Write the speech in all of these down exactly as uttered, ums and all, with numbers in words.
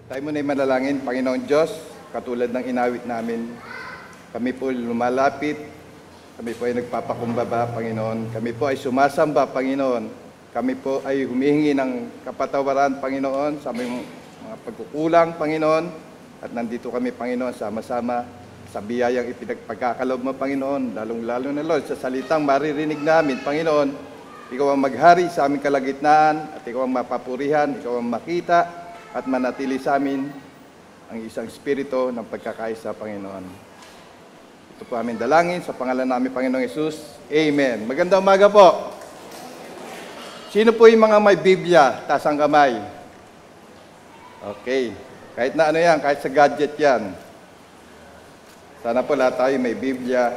Tayo muna ay manalangin. Panginoon Diyos, katulad ng inawit namin, kami po lumalapit, kami po ay nagpapakumbaba, Panginoon. Kami po ay sumasamba, Panginoon. Kami po ay humihingi ng kapatawaran, Panginoon, sa aming mga pagkukulang, Panginoon. At nandito kami, Panginoon, sama-sama sa biyayang ipinagpagkakalob mo, Panginoon. Lalong-lalo na, Lord, sa salitang maririnig namin, Panginoon. Ikaw ang maghari sa aming kalagitnaan at ikaw ang mapapurihan, ikaw ang makita at manatili sa amin ang isang espiritu ng pagkakaisa, Panginoon. Ito po aming dalangin sa pangalan namin, Panginoong Hesus. Amen. Magandang umaga po. Sino po yung mga may Biblia? Taas ang kamay. Okay. Kahit na ano yan, kahit sa gadget yan. Sana po lahat tayo may Biblia.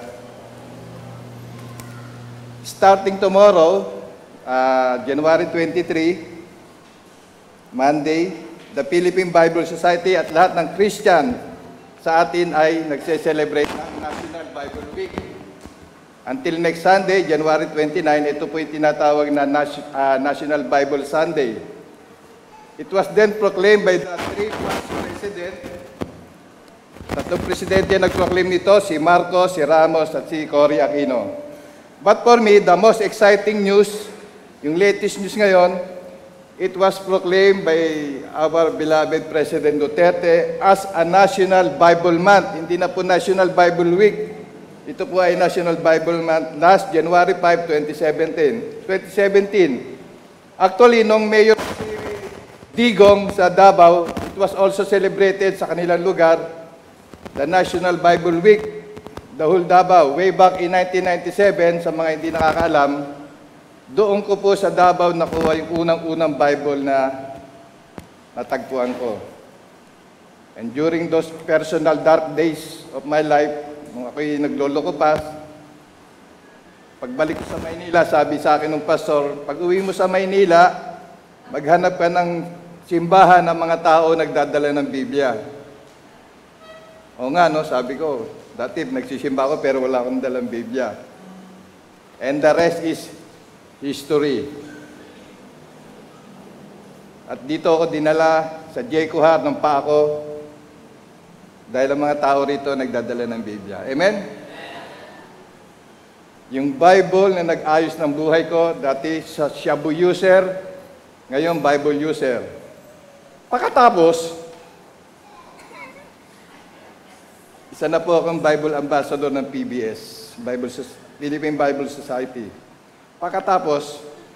Starting tomorrow, uh, January twenty-third, Monday, the Philippine Bible Society at lahat ng Christian sa atin ay nagse-celebrate ng National Bible Week. Until next Sunday, January twenty-ninth, ito po yung tinatawag na uh, National Bible Sunday. It was then proclaimed by the three past president. Tatlong presidente nag-proclaim nito, si Marcos, si Ramos, at si Cory Aquino. But for me, the most exciting news, yung latest news ngayon, it was proclaimed by our beloved President Duterte as a National Bible Month. Hindi na po National Bible Week. Ito po ay National Bible Month last January fifth, twenty seventeen. Actually, nung Mayor Digong sa Davao, it was also celebrated sa kanilang lugar, the National Bible Week, the whole Davao. Way back in nineteen ninety-seven, sa mga hindi nakakaalam, doon ko po sa Davao nakuha yung unang-unang Bible na natagpuan ko. And during those personal dark days of my life, nung ako'y nagloloko pa, pagbalik ko sa Maynila, sabi sa akin ng pastor, pag uwi mo sa Maynila, maghanap ka ng simbahan ng mga tao nagdadala ng Biblia. O nga, no, sabi ko, dati nagsisimba ako pero wala akong dalang Biblia. And the rest is history. At dito ako dinala sa J C O H A R ng pa ako dahil ang mga tao rito nagdadala ng Biblia. Amen? Yung Bible na nag-ayos ng buhay ko, dati sa Shabu user, ngayon Bible user. Pagkatapos, isa na po akong Bible ambassador ng P B S, Bible, Philippine Bible Society. Pagkatapos,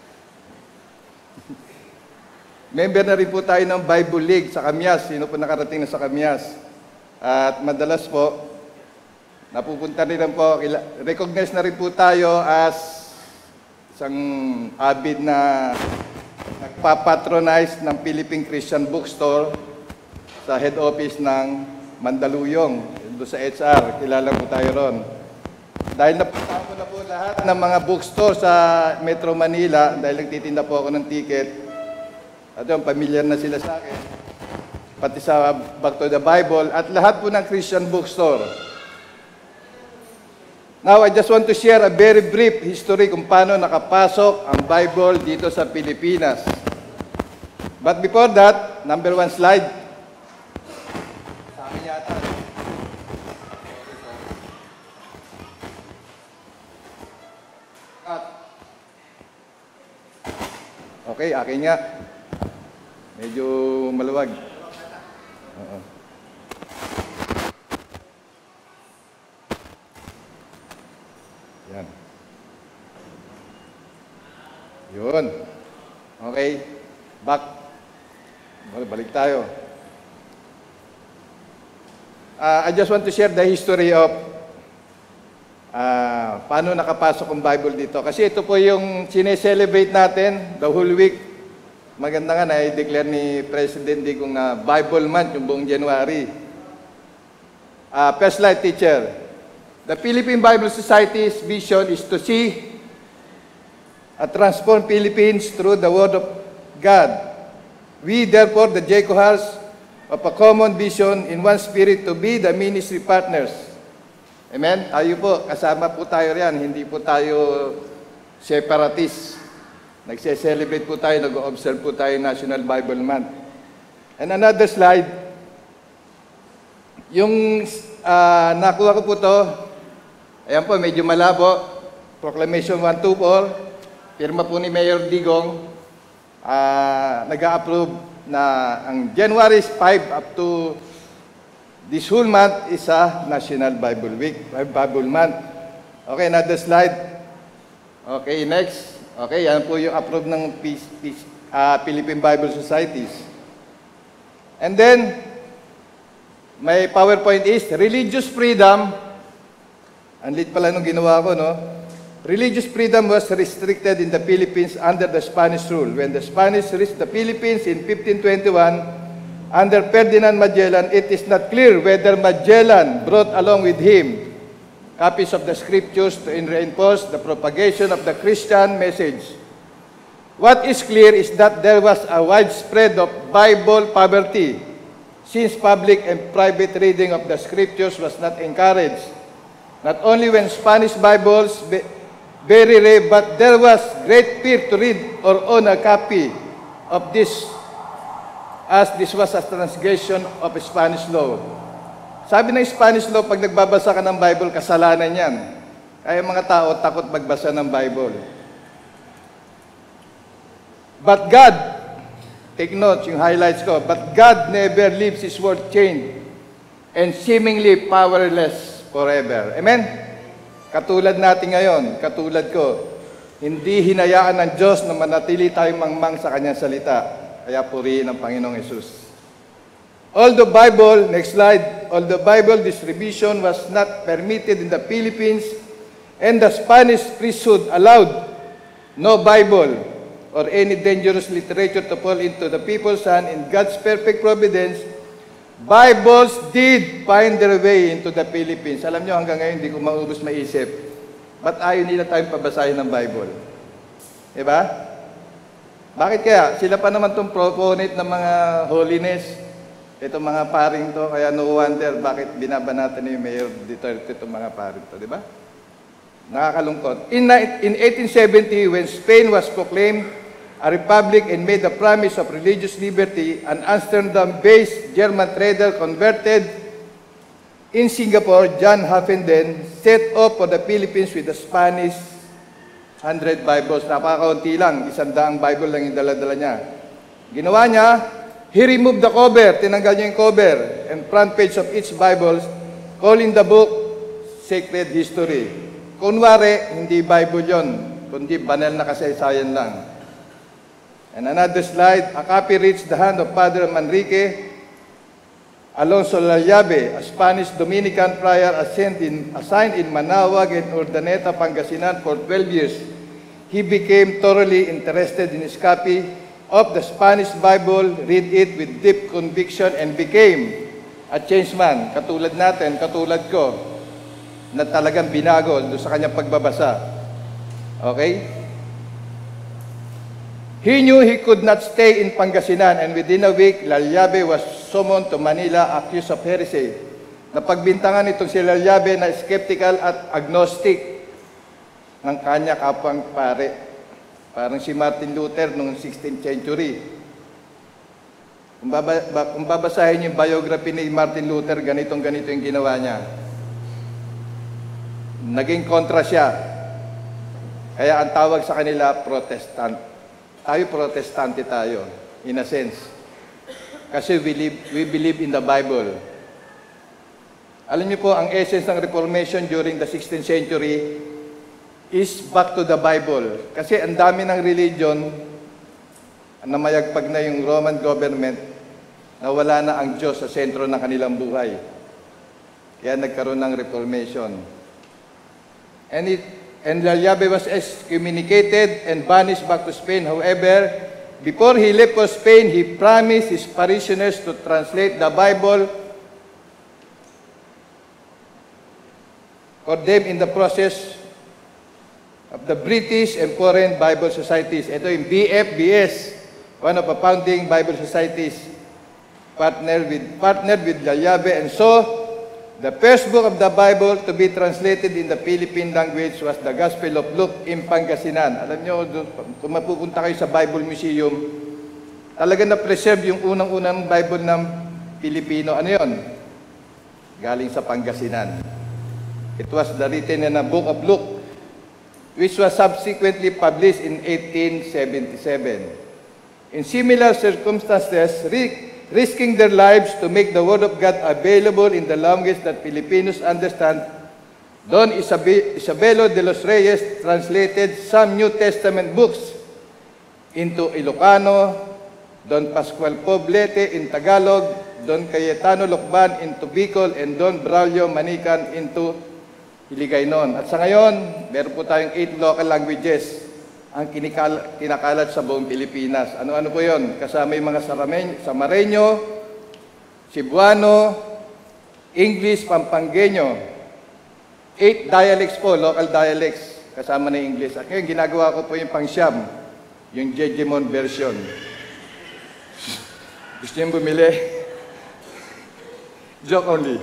member na rin po tayo ng Bible League sa Kamyas. Sino po nakarating na sa Kamyas? At madalas po, napupunta rin po, recognize na rin po tayo as isang avid na nagpapatronize ng Philippine Christian Bookstore sa head office ng Mandaluyong, doon sa H R. Kilala po tayo ron. Dahil napunta ko na po lahat ng mga bookstore sa Metro Manila, dahil nagtitinda po ako ng ticket, at yung familiar na sila sa akin, pati sa Back to the Bible, at lahat po ng Christian bookstore. Now, I just want to share a very brief history kung paano nakapasok ang Bible dito sa Pilipinas. But before that, number one slide. Sa akin yata. Okay, akin nga. Medyo maluwag. Oo. Yan. Yun. Okay. Back. Balik tayo. Uh, I just want to share the history of uh, paano nakapasok ang Bible dito. Kasi ito po yung sineselebrate natin the whole week. Maganda nga na i-declare ni President Digong na Bible Month yung buong January. Uh, first slide, teacher. The Philippine Bible Society's vision is to see a transformed Philippines through the Word of God. We, therefore, the J C O H A Rs, of a common vision in one spirit to be the ministry partners. Amen? Tayo po, kasama po tayo riyan. Hindi po tayo separatist. Nagse-celebrate po tayo, nag-observe po tayo National Bible Month. And another slide. Yung uh, nakuha ko po to, ayan po, medyo malabo. Proclamation one two four, firma po ni Mayor Digong, uh, nag-a-approve na ang January five up to this whole month is a National Bible Week, Bible Month. Okay, another slide. Okay, next. Okay, yan po yung approve ng P P uh, Philippine Bible Societies. And then, may PowerPoint is religious freedom. Ang lit pala nung ginawa ko, no? Religious freedom was restricted in the Philippines under the Spanish rule. When the Spanish reached the Philippines in fifteen twenty-one, under Ferdinand Magellan, it is not clear whether Magellan brought along with him copies of the scriptures to reinforce the propagation of the Christian message. What is clear is that there was a widespread of Bible poverty, since public and private reading of the scriptures was not encouraged. Not only when Spanish Bibles be very rare, but there was great fear to read or own a copy of this, as this was a transgression of Spanish law. Sabi ng Spanish law, pag nagbabasa ka ng Bible, kasalanan yan. Kaya mga tao takot magbasa ng Bible. But God, take notes, yung highlights ko, but God never leaves His word chained and seemingly powerless forever. Amen? Katulad natin ngayon, katulad ko, hindi hinayaan ng Diyos na manatili tayong mangmang sa Kanyang salita. Kaya purihin ang Panginoong Yesus. All the Bible, next slide, all the Bible distribution was not permitted in the Philippines, and the Spanish priesthood allowed no Bible or any dangerous literature to fall into the people's hand. In God's perfect providence, Bibles did find their way into the Philippines. Alam nyo, hanggang ngayon, hindi ko maubos maisip. Ba't ayaw nila tayong pabasahin ng Bible? Diba? Bakit kaya? Sila pa naman itong proponent ng mga holiness. Ito mga paring to, kaya no wonder bakit binabanatan ni Mayor Duterte itong mga paring to, di ba? Nakakalungkot. In, in eighteen seventy, when Spain was proclaimed a republic and made a promise of religious liberty, an Amsterdam-based German trader converted in Singapore, John Huffenden, set off for the Philippines with the Spanish one hundred Bibles. Napakaunti lang, isang daang Bible lang yung dala-dala niya. Ginawa niya, he removed the cover, tinanggal niya yung cover, and front page of each Bible, calling the book Sacred History. Kunwari, hindi Bible yon, kundi banal na kasaysayan lang. And another slide, a copy reached the hand of Father Manrique Alonso Lallabe, a Spanish Dominican friar assigned in, assigned in Manaoag and Urdaneta, Pangasinan for twelve years. He became thoroughly interested in his copy of the Spanish Bible, read it with deep conviction, and became a changed man. Katulad natin, katulad ko, na talagang binago doon sa kanyang pagbabasa. Okay? He knew he could not stay in Pangasinan, and within a week, Lallabe was summoned to Manila accused of heresy. Napagbintangan itong si Lallabe na skeptical at agnostic ng kanya kapang pare. Parang si Martin Luther noong sixteenth century. Kung, baba, ba, kung babasahin yung biography ni Martin Luther, ganitong-ganito yung ginawa niya. Naging kontra siya. Kaya ang tawag sa kanila, Protestant. Tayo, Protestante tayo, in a sense. Kasi we, live, we believe in the Bible. Alam niyo po, ang essence ng Reformation during the sixteenth century is back to the Bible. Kasi ang dami ng religion na mayagpag na yung Roman government na wala na ang Diyos sa sentro ng kanilang buhay. Kaya nagkaroon ng Reformation. And, it, and Lallabe was excommunicated and banished back to Spain. However, before he left for Spain, he promised his parishioners to translate the Bible for them in the process of the British and Foreign Bible Societies. Ito yung B F B S, one of the founding Bible Societies, partnered with, partnered with Lallabe. And so, the first book of the Bible to be translated in the Philippine language was the Gospel of Luke in Pangasinan. Alam nyo, kung mapupunta kayo sa Bible Museum, talaga na-preserve yung unang-unang Bible ng Pilipino. Ano yun? galing sa Pangasinan. It was written in a book of Luke, which was subsequently published in eighteen seventy-seven. In similar circumstances, risking their lives to make the Word of God available in the language that Filipinos understand, Don Isabelo de los Reyes translated some New Testament books into Ilocano, Don Pascual Poblete in Tagalog, Don Cayetano Lokban into Bicol, and Don Braulio Manican into Hiligaynon. At sa ngayon, meron po tayong eight local languages ang kinikal kinakalat sa buong Pilipinas. Ano-ano po yun? Kasama yung mga Samareño, Cebuano, English, Pampangueño. Eight dialects po, local dialects, kasama na English. At ngayon, ginagawa ko po yung pang-siyam, yung Jejemon version. Gusto niyong bumili? Joke only.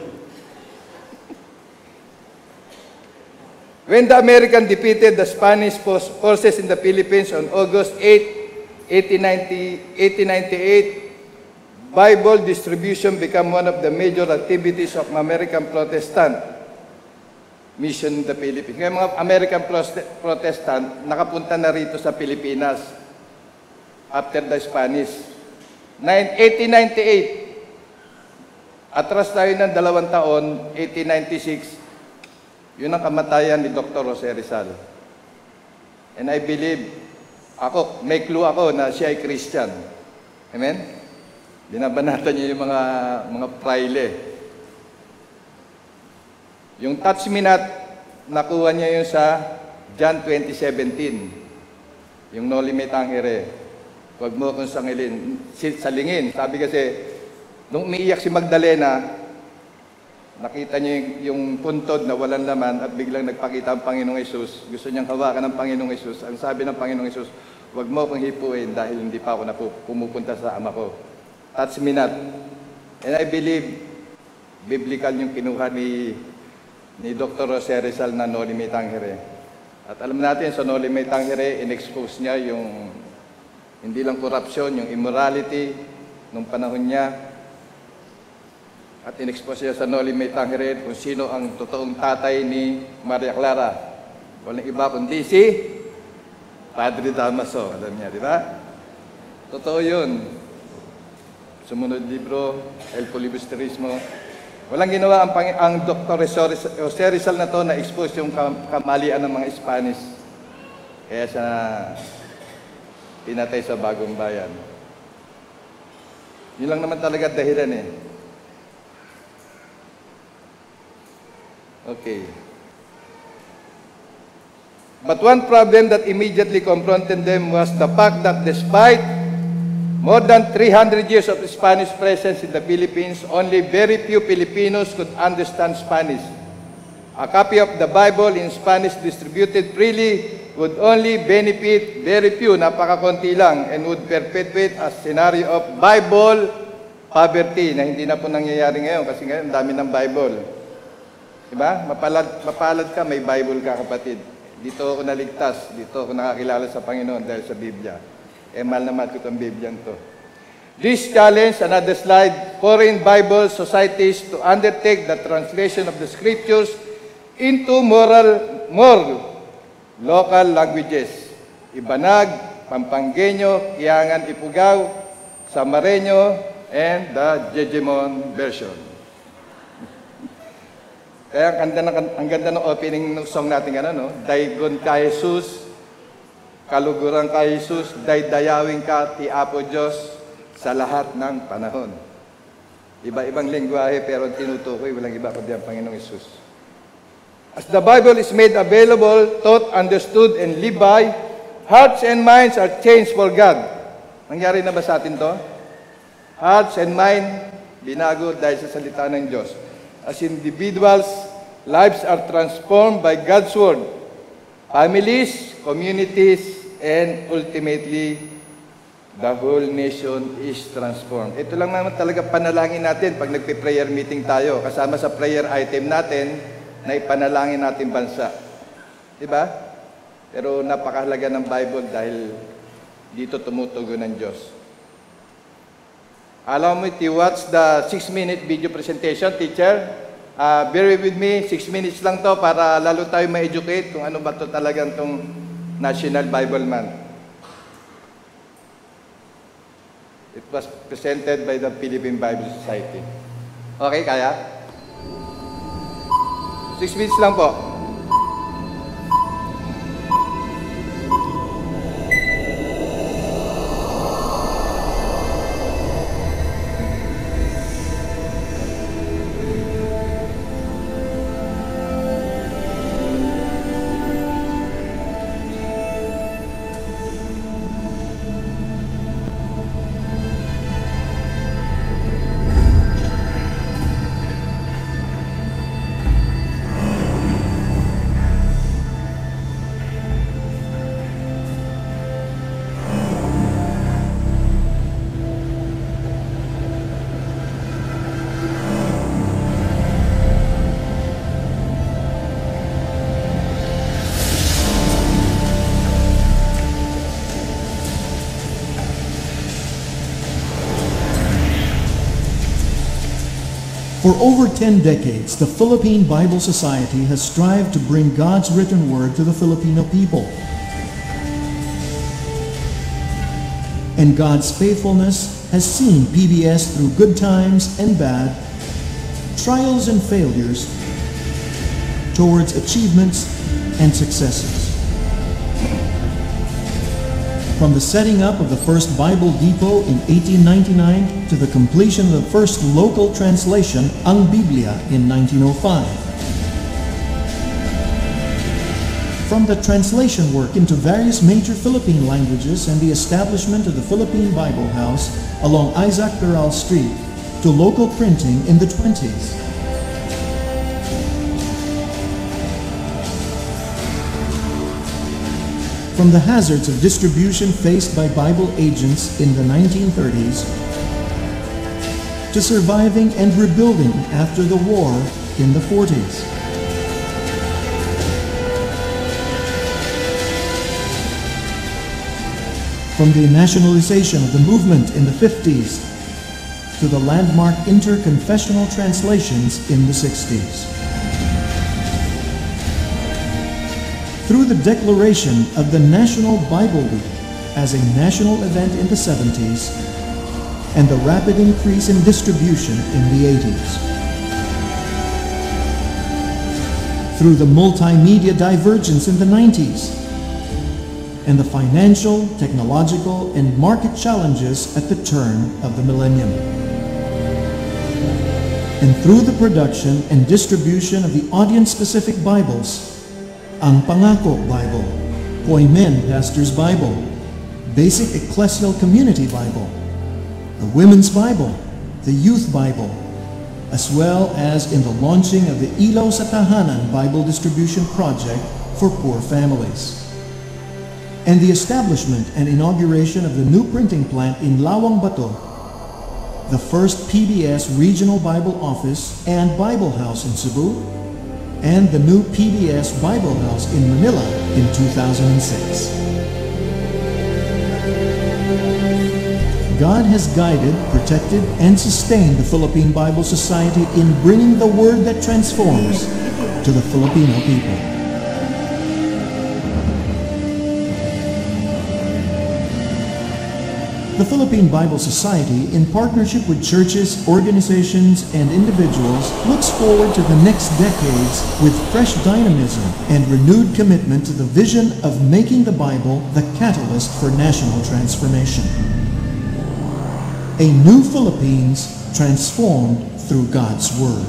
When the American defeated the Spanish forces in the Philippines on August eighth, eighteen ninety-eight, Bible distribution became one of the major activities of American Protestant mission in the Philippines. Ngayon, mga American Protestant, nakapunta na rito sa Pilipinas after the Spanish. eighteen ninety-eight, atras tayo ng dalawang taon, eighteen ninety-six, yun ang kamatayan ni Doctor Jose Rizal. And I believe, ako, may clue ako na siya ay Christian. Amen? Binabanatan niya yung mga, mga praile. Yung touch me not, nakuha niya yun sa John twenty seventeen. Yung noli me tangere. Huwag mo akong sangilin, salingin. Sabi kasi, nung umiiyak si Magdalena, nakita niya yung, yung puntod na walang laman at biglang nagpakita ang Panginoong Hesus. Gusto niyang hawakan ng Panginoong Hesus. Ang sabi ng Panginoong Hesus, huwag mo akong hipuin dahil hindi pa ako na pumupunta sa ama ko. Touch me not. And I believe, biblical yung kinuha ni, ni Doctor Jose Rizal na noli me tangere. At alam natin, sa noli me tangere, in-expose niya yung hindi lang korupsyon, yung immorality nung panahon niya. At in-expose siya sa noli me tangere kung sino ang totoong tatay ni Maria Clara. Walang iba kundi si Padre Damaso. Alam niya, di ba? Totoo yun. Sumunod libro, El Filibusterismo. Walang ginawa ang, ang Doctor Jose Rizal na to na expose yung kamalian ng mga Spanish. Kaya siya pinatay sa Bagong Bayan. Yun lang naman talaga dahilan eh. Okay. But one problem that immediately confronted them was the fact that despite more than three hundred years of Spanish presence in the Philippines, only very few Filipinos could understand Spanish. A copy of the Bible in Spanish distributed freely would only benefit very few, napakakunti lang, and would perpetuate a scenario of Bible poverty na hindi na po nangyayari ngayon kasi ngayon dami ng Bible. Diba? Mapalad, mapalad ka, may Bible ka, kapatid. Dito ako naligtas, dito ako nakakilala sa Panginoon dahil sa Biblia. Eh, mahal naman ko itong Biblia to. This challenge, another slide, foreign Bible societies to undertake the translation of the Scriptures into moral, more local languages. Ibanag, Pampangueño, Kiangan, Ifugao, Samareño, and the Jejemon version. Kaya ang ganda, ng, ang ganda ng opening ng song natin, ano, no? Daygon ka Jesus, kaluguran ka Jesus, daydayawin ka, ti Apo Diyos, sa lahat ng panahon. Iba-ibang lingwahe, pero tinutukoy, walang iba kundi ang Panginoong Jesus. As the Bible is made available, taught, understood, and lived by, hearts and minds are changed for God. Nangyari na ba sa atin to? Hearts and mind, binago dahil sa salita ng Diyos. As individuals, lives are transformed by God's Word. Families, communities, and ultimately, the whole nation is transformed. Ito lang naman talaga panalangin natin pag nagpe-prayer meeting tayo. Kasama sa prayer item natin na ipanalangin natin bansa. Diba? Pero napakahalaga ng Bible dahil dito tumutugon ng Diyos. Allow me to watch the six minute video presentation, teacher. Uh, bear with me, six minutes lang to para lalo tayo ma-educate kung ano ba to talagang tong National Bible Month. It was presented by the Philippine Bible Society. Okay, kaya? Six minutes lang po. For over ten decades, the Philippine Bible Society has strived to bring God's written word to the Filipino people. And God's faithfulness has seen P B S through good times and bad, trials and failures, towards achievements and successes. From the setting up of the first Bible depot in eighteen ninety-nine to the completion of the first local translation, Ang Biblia, in nineteen oh five. From the translation work into various major Philippine languages and the establishment of the Philippine Bible House along Isaac Peral Street to local printing in the twenties. From the hazards of distribution faced by Bible agents in the nineteen thirties to surviving and rebuilding after the war in the forties. From the nationalization of the movement in the fifties to the landmark interconfessional translations in the sixties. Through the declaration of the National Bible Week as a national event in the seventies and the rapid increase in distribution in the eighties. Through the multimedia divergence in the nineties and the financial, technological, and market challenges at the turn of the millennium. And through the production and distribution of the audience-specific Bibles, Ang Pangako Bible, Poimen Pastor's Bible, Basic Ecclesial Community Bible, the Women's Bible, the Youth Bible, as well as in the launching of the Ilaw sa Tahanan Bible Distribution Project for poor families, and the establishment and inauguration of the new printing plant in Lawang Bato, the first P B S Regional Bible Office and Bible House in Cebu, and the new P B S Bible House in Manila in two thousand six. God has guided, protected, and sustained the Philippine Bible Society in bringing the word that transforms to the Filipino people. The Philippine Bible Society, in partnership with churches, organizations, and individuals, looks forward to the next decades with fresh dynamism and renewed commitment to the vision of making the Bible the catalyst for national transformation. A new Philippines transformed through God's Word.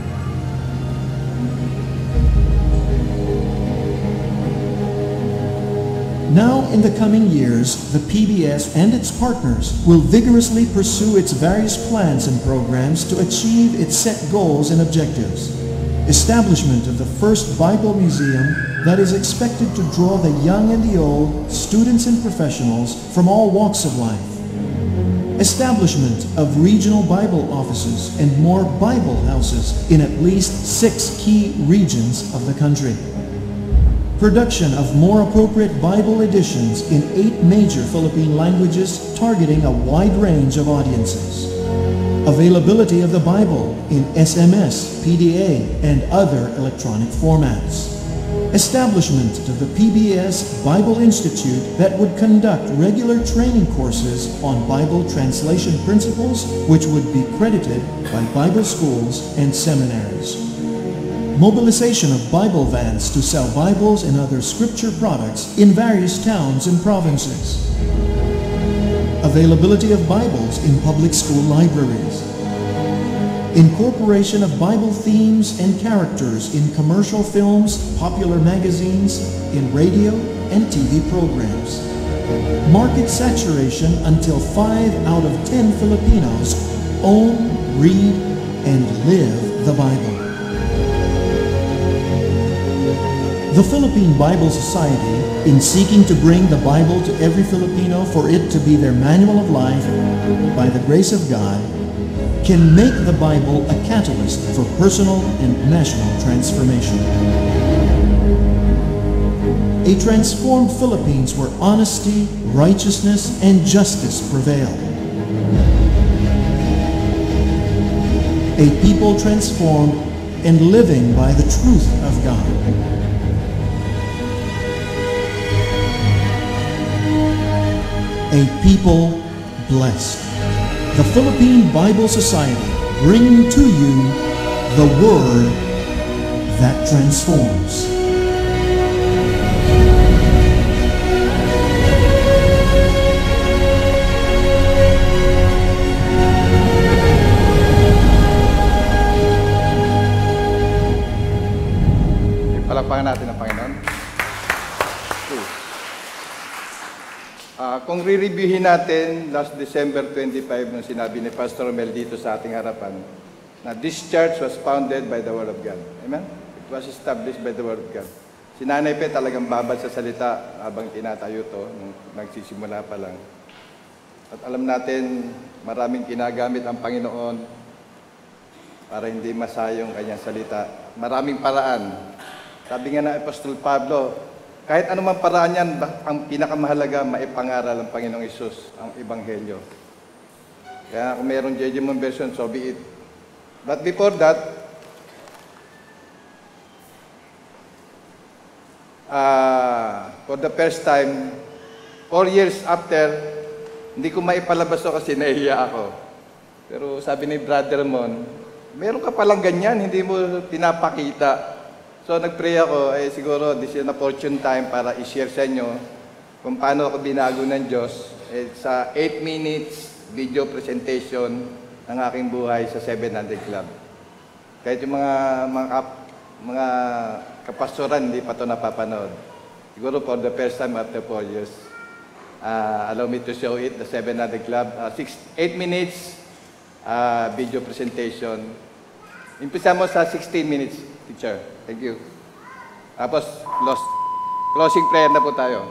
Now, in the coming years, the P B S and its partners will vigorously pursue its various plans and programs to achieve its set goals and objectives. Establishment of the first Bible museum that is expected to draw the young and the old, students and professionals from all walks of life. Establishment of regional Bible offices and more Bible houses in at least six key regions of the country. Production of more appropriate Bible editions in eight major Philippine languages targeting a wide range of audiences. A Availability of the Bible in S M S, P D A, and other electronic formats. Establishment of the P B S Bible Institute that would conduct regular training courses on Bible translation principles which would be credited by Bible schools and seminaries. Mobilization of Bible vans to sell Bibles and other scripture products in various towns and provinces. Availability of Bibles in public school libraries. Incorporation of Bible themes and characters in commercial films, popular magazines, in radio and T V programs. Market saturation until five out of ten Filipinos own, read, and live the Bible. The Philippine Bible Society, in seeking to bring the Bible to every Filipino for it to be their manual of life, by the grace of God, can make the Bible a catalyst for personal and national transformation. A transformed Philippines where honesty, righteousness, and justice prevail. A people transformed and living by the truth of God. A people blessed. The Philippine Bible Society, bringing to you the Word that transforms. Palakpakan natin ang Panginoon. Uh, kung re-reviewin natin last December twenty-fifth nung sinabi ni Pastor Mel dito sa ating harapan na this church was founded by the Word of God. Amen? It was established by the Word of God. Si Nanay Pe talagang babad sa salita habang tinatayo to nung nagsisimula pa lang. At alam natin maraming kinagamit ang Panginoon para hindi masayong kanyang salita. Maraming paraan. Sabi nga na Apostol Pablo, kahit anumang paraan yan, ang pinakamahalaga, maipangaral ang Panginoong Isus, ang Ebanghelyo. Kaya kung mayroong J J Mon version, so be it. But before that, uh, for the first time, four years after, hindi ko maipalabas o kasi nahiya ako. Pero sabi ni Brother Mon, meron ka palang ganyan, hindi mo pinapakita. So nag-pray ako, eh siguro this is an opportune time para i-share sa inyo kung paano ako binago ng Diyos eh, sa eight minutes video presentation ng aking buhay sa seven hundred Club. Kahit yung mga mga, kap, mga kapastoran hindi pa ito napapanood. Siguro for the first time after four years. Uh, allow me to show it, the seven hundred Club. Uh, six, eight minutes uh, video presentation. Impisa mo sa sixteen minutes, teacher. Thank you. Tapos, close, closing prayer na po tayo.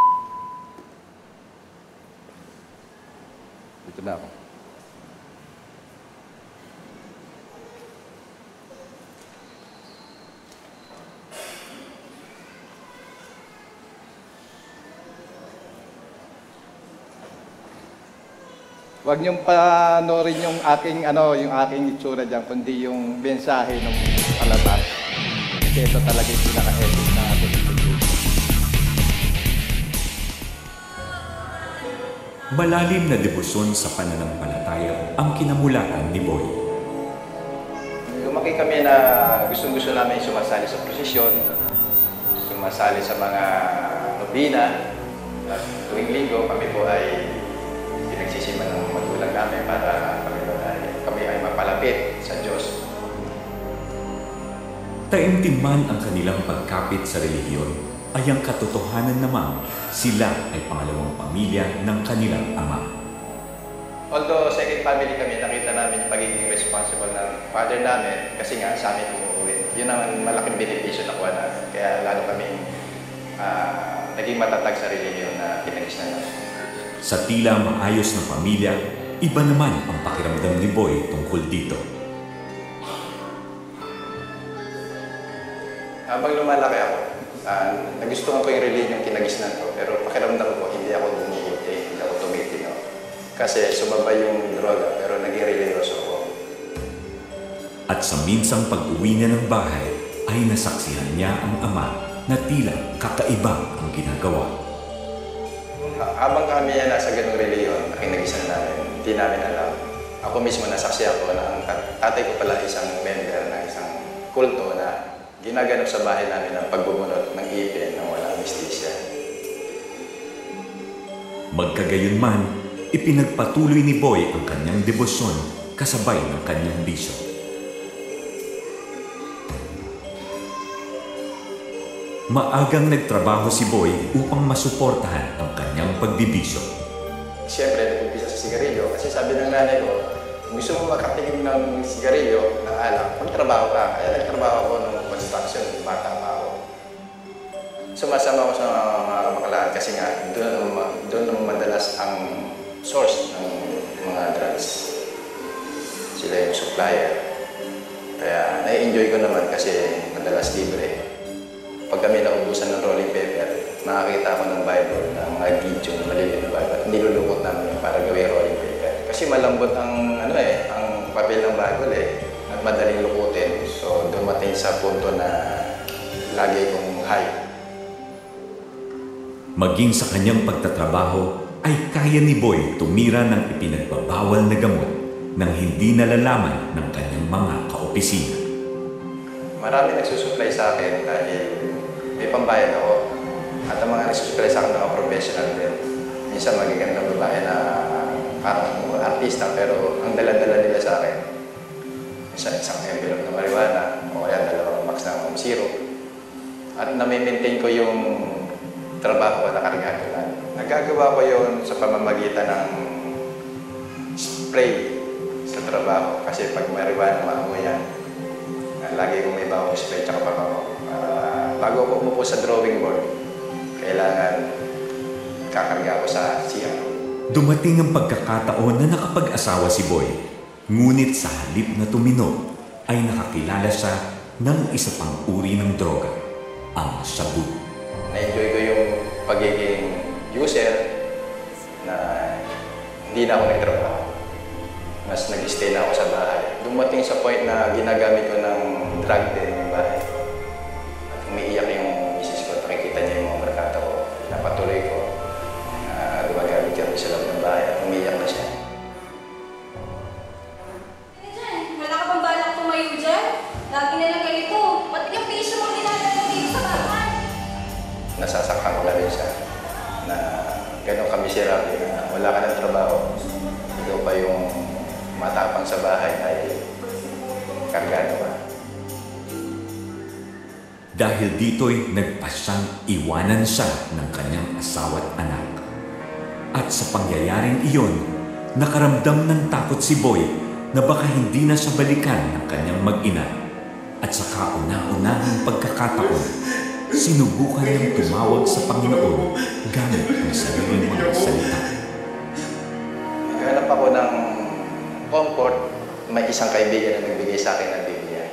Dito na ako. Huwag niyong panoorin yung aking, ano, yung aking itsura dyan, kundi yung mensahe ng palabas. Kasi ito talaga yung pinaka-edit na ating itsura. Malalim na debosyon sa pananampalataya ang kinamulatan ni Boy. Lumaki kami na gustong-gusto namin sumasali sa prosesyon, sumasali sa mga nobina, at tuwing linggo kami po ay pinagsisiman ng magulang namin para kami ay, kami ay mapalapit sa Diyos. Taimtiman ang kanilang pagkapit sa relihiyon ay ang katotohanan namang sila ay pangalawang pamilya ng kanilang ama. Although second family kami, nakita namin pagiging responsible ng father namin kasi nga sa amin umuwi. Yun ang malaking benepisyo na kuha namin. Kaya lalo kaming uh, naging matatag sa relihiyon na pinagisnan namin. Sa tila maayos ng pamilya, iba naman ang pakiramdam ni Boy tungkol dito. Habang lumalaki ako, uh, nagustuhan ko yung religion yung kinagisnan ko, pero pakiramdam ko hindi ako bumubuti, hindi ako tumitino. Kasi sumabay yung droga, pero naging religyoso ako. At sa minsang pag-uwi niya ng bahay, ay nasaksihan niya ang ama na tila kakaiba ang ginagawa. Habang kami yan nasa ganung reliyon, nakinag-isan namin, hindi namin alam. Ako mismo nasaksihan ko na ang tatay ko pala isang member ng isang kulto na ginaganap sa bahay namin ang pagbubunot ng ipin ng walang anesthesia. Magkagayunman, ipinagpatuloy ni Boy ang kanyang debosyon kasabay ng kanyang bisyo. Maagang nagtrabaho si Boy upang masuportahan ang kanyang pagbibisyo. Siyempre, nag-umpisa sa sigarilyo kasi sabi ng nanay ko, gusto mo makatingin ng sigarilyo, ng alak, magtrabaho ka. Kaya nagtrabaho ako ng construction, bata pa ako. Sumasama ako sa mga kabakalaan kasi nga doon, doon naman madalas ang source ng mga drugs. Sila yung supplier. Kaya nai-enjoy ko naman kasi madalas libre. Pag kami naubusan ng rolling paper, makakita ko ng Bible, ng mga video na maliliit na Bible. Nilulukot namin para gawin rolling paper. Kasi malambot ang, ano eh, ang papel ng Bible eh, at madaling lukutin. So dumating sa punto na lagi kong high. Maging sa kanyang pagtatrabaho, ay kaya ni Boy tumira ng ipinagbabawal na gamot nang hindi nalalaman ng kanyang mga kaopisina. Marami nagsusupply sa akin dahil may pambayad ako. At ang mga nagsusupply sa akin mga professional din. Minsan magagandang babae na parang artista pero ang dala-dala nila sa akin. Minsan isang envelope na marijuana o kaya dalawang box ng zero. At nami-maintain ko yung trabaho ko na kargatulan. Nagagawa ko yun sa pamamagitan ng spray sa trabaho. Kasi pag marijuana, maamoy yan. Lagi kong may bawang spray tsaka pabango. Uh, bago ako umupo sa drawing board, kailangan kakarga ko sa C R. Dumating ang pagkakataon na nakapag-asawa si Boy. Ngunit sa halip na tumino, ay nakakilala siya ng isa pang uri ng droga, ang shabu. Na-enjoy ko yung pagiging user na hindi na ako nagtrabaho. Mas nag-stay na ako sa bahay. Dumating sa point na ginagamit ko ng drug din yung bahay. At umiiyak yung misis ko. Nakikita niya yung mga barkada ko. Napatuloy ko. Uh, dumagamit yun sa loob ng bahay at umiiyak na siya. Diyan, wala ka pang balak tumayo dyan? Lagi na lang ganito. Ba't yung piso mo dinadala dito sa bahay? Nasasaktan ko na rin siya na gano'n kami sira na wala ka ng trabaho. Ikaw pa yung matapang sa bahay ay kargado ka. Dahil dito'y nagpasyang iwanan siya ng kanyang asawa't anak. At sa pangyayaring iyon, nakaramdam ng takot si Boy na baka hindi na siya balikan ng kanyang mag-ina. At sa kauna-unahang pagkakataon, sinubukan niyang tumawag sa Panginoon gamit ang sariling mga salita. Naghanap ako ng comfort, may isang kaibigan na nagbigay sa akin ng Biblia.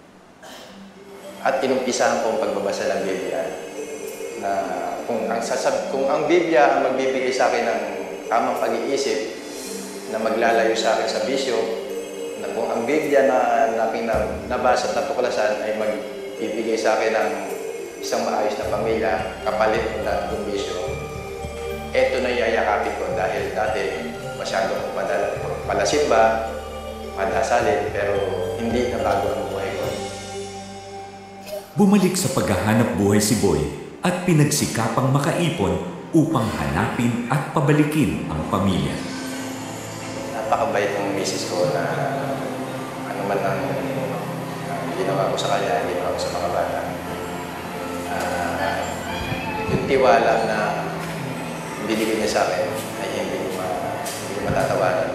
At inumpisahan ko ang pagbabasa ng Biblia na kung ang, sasab kung ang Biblia ang magbibigay sa akin ng tamang pag-iisip na maglalayo sa akin sa bisyo, na kung ang Biblia na naking nabasa at natuklasan ay magbibigay sa akin ng isang maayos na pamilya, kapalit ng ng bisyo, eto na yayakapin ko dahil dati masyado akong padala, palasimba, padasalin, pero hindi na bago ang buhay ko. Bumalik sa paghahanap buhay si Boy at pinagsikapang makaipon upang hanapin at pabalikin ang pamilya. Napakabait ng misis ko na ano man ang uh, ginawa ko sa kanya, ginawa ko sa mga bata. Uh, yung tiwala na binigay niya sa akin ay hindi ko, ma hindi ko matatawanan.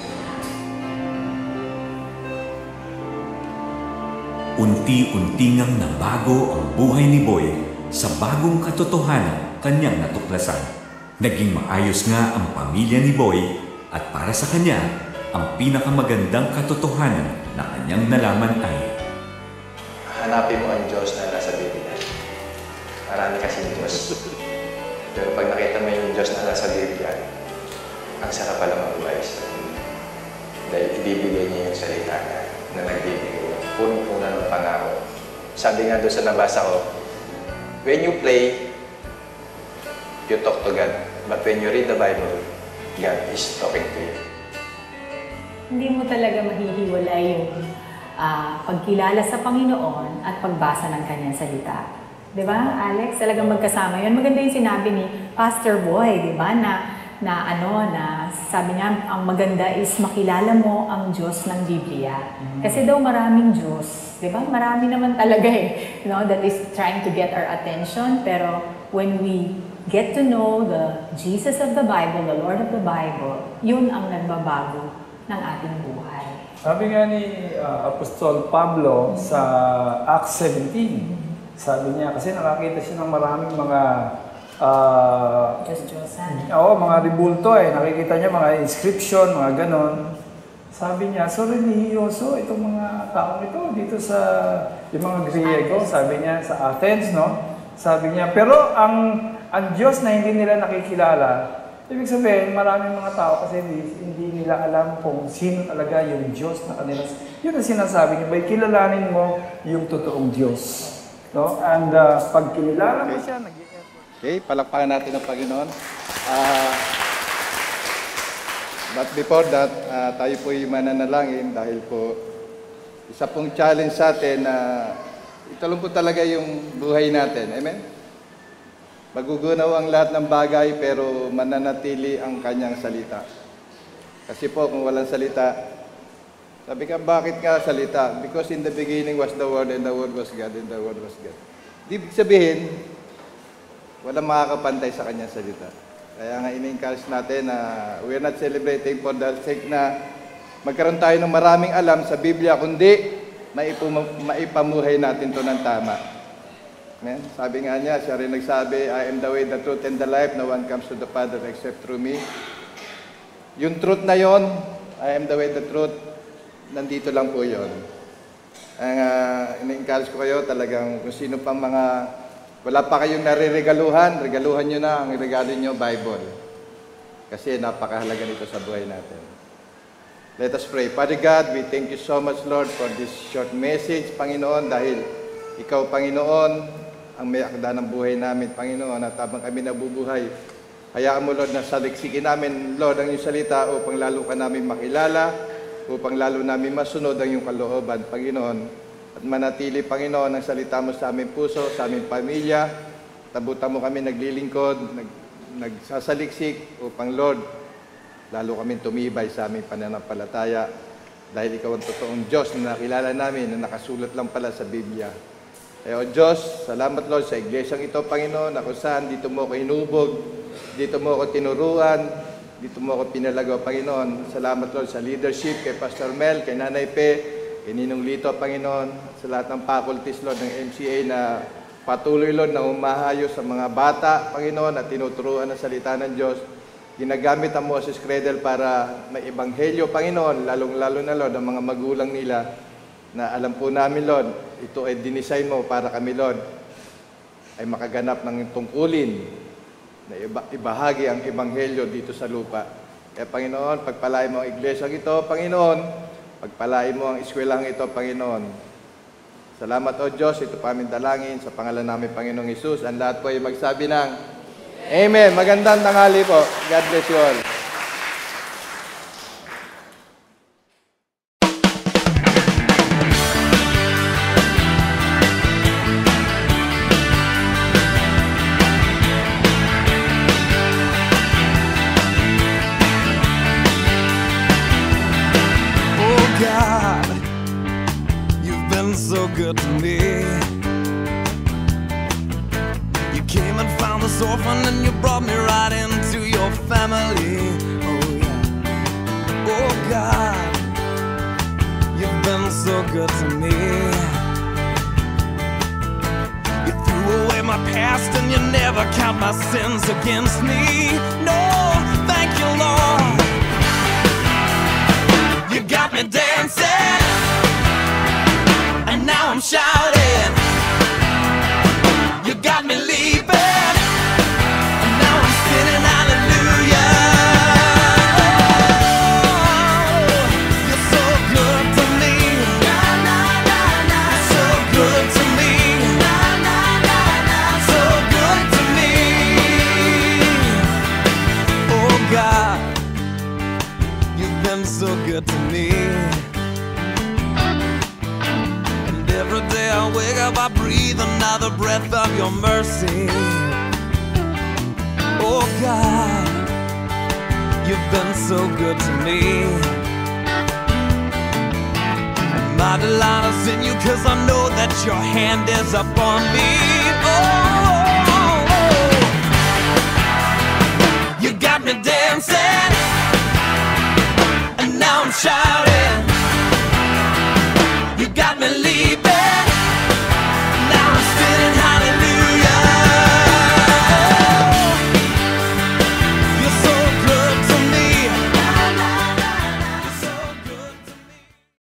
Unti-unti ngang nabago ang buhay ni Boy sa bagong katotohanan kanyang natuklasan. Naging maayos nga ang pamilya ni Boy at para sa kanya, ang pinakamagandang katotohanan na kanyang nalaman ay Hanapin mo ang Diyos na nasa Biblia. Marami kasing Diyos. Pero pag nakita mo yung Diyos na nasa Biblia, ang sarap pala mabuhay sa Dahil ibibigay niya yung salita na, na nagbibigay ng punong-puno ng pangako. Sabi nga doon sa nabasa ko, when you play, you talk to God. But when you read the Bible, God is talking to you. Hindi mo talaga mahihiwalay yung uh, pagkilala sa Panginoon at pagbasa ng Kanyang salita. Di ba, Alex? Talagang magkasama yun. Maganda yung sinabi ni Pastor Boy, di ba, na, na ano, na sabi niya, ang maganda is makilala mo ang Diyos ng Biblia. Kasi daw maraming Diyos, di ba? Marami naman talaga eh, you know, that is trying to get our attention. Pero when we get to know the Jesus of the Bible, the Lord of the Bible, yun ang nagbabago ng ating buhay. Sabi nga ni uh, Apostol Pablo sa Acts seventeen, sabi niya, kasi nakakita siya ng maraming mga uh, Diyos-Diyosan. Oo, mga ribulto eh. Nakikita niya mga inscription, mga ganon. Sabi niya, so religyoso itong mga taong ito dito sa yung mga Griego, sabi niya sa Athens, no? Sabi niya, pero ang ang Diyos na hindi nila nakikilala, ibig sabihin, maraming mga tao kasi hindi, hindi nila alam kung sino talaga yung Diyos na kanila. Yun ang sinasabi niya, by kilalanin mo yung totoong Diyos. No? And uh, pag kinilala mo siya, nag-i-effort. Okay, palakpakan natin ang Panginoon. Uh, but before that, uh, tayo po'y mananalangin dahil po isa pong challenge sa atin na uh, italong po talaga yung buhay natin. Amen? Magugunaw ang lahat ng bagay pero mananatili ang kanyang salita. Kasi po kung walang salita, sabi ka, bakit nga salita? Because in the beginning was the Word and the Word was God and the Word was God. Ibig sabihin, walang makakapantay sa kanyang salita. Kaya nga ini-encourage natin na we're not celebrating for the sake na magkaroon tayo ng maraming alam sa Biblia, kundi maipamuhay natin to ng tama. Amen? Sabi nga niya, siya rin nagsabi, I am the way, the truth, and the life. No one comes to the Father except through me. Yung truth na yon, I am the way, the truth, nandito lang po yun. Ang uh, ina-encourage ko kayo talagang kung sino pang mga wala pa kayong nare-regaluhan, regaluhan nyo na ang regalo nyo, Bible. Kasi napakahalaga nito sa buhay natin. Let us pray. Father God, we thank you so much, Lord, for this short message, Panginoon, dahil ikaw, Panginoon, ang may akda ng buhay namin, Panginoon, at habang kami nabubuhay, hayaan mo, Lord, na saliksikin namin, Lord, ang iyong salita upang lalo ka namin makilala, upang lalo namin masunod ang iyong kalooban, Panginoon. At manatili, Panginoon, ang salita mo sa aming puso, sa aming pamilya. Tabutan mo kami naglilingkod, nag, nagsasaliksik, upang, Lord, lalo kami tumibay sa aming pananampalataya. Dahil ikaw ang totoong Diyos na nakilala namin, na nakasulat lang pala sa Biblia. Kaya, O Diyos, salamat, Lord, sa iglesyang ito, Panginoon, na kung saan dito mo ako hinubog, dito mo ako tinuruan, dito mo ako pinalagaw, Panginoon. Salamat, Lord, sa leadership, kay Pastor Mel, kay Nanay Pe, kay Ninong Lito, Panginoon, sa lahat ng faculties, Lord, ng M C A na patuloy, Lord, na umahayo sa mga bata, Panginoon, at tinuturuan ang salita ng Diyos. Ginagamit ang Moses Cradle para may ebanghelyo, Panginoon, lalong-lalo na, Lord, ang mga magulang nila, na alam po namin, Lord, ito ay dinesign mo para kami, Lord, ay makaganap ng tungkulin na iba, ibahagi ang ebanghelyo dito sa lupa. Kaya, Panginoon, pagpalain mo ang iglesyang ito, Panginoon, pagpalain mo ang eskwelahang ito, Panginoon. Salamat, O Diyos, ito pa aming dalangin sa pangalan namin, Panginoong Hesus. Ang lahat po ay magsabi ng Amen. Magandang tanghali po. God bless you all. So good to me. You came and found this orphan and you brought me right into your family. Oh yeah. Oh God, you've been so good to me. You threw away my past and you never count my sins against me. No, thank you, Lord. You got me dancing, and now I'm shouting. You got me leaping, and now I'm spinning hallelujah. Oh, you're so good to me. good to me. And every day I wake up, I breathe another breath of your mercy. Oh God, you've been so good to me. And my delight is in you, 'cause I know that your hand is upon me. Oh, you got me dancing, and now I'm shouting. You got me leaping.